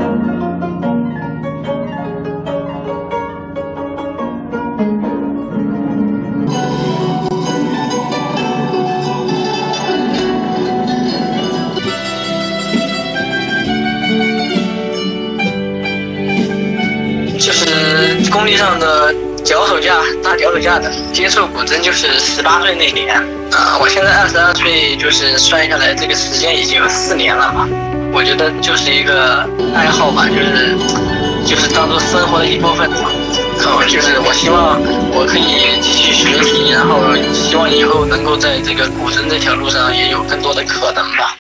就是工地上的脚手架，打脚手架的，接触古筝就是18岁那年。我现在22岁，就是算下来这个时间已经有4年了嘛。我觉得就是一个爱好吧，就是当做生活的一部分嘛。就是我希望我可以继续学习，然后希望以后能够在这个古筝这条路上也有更多的可能吧。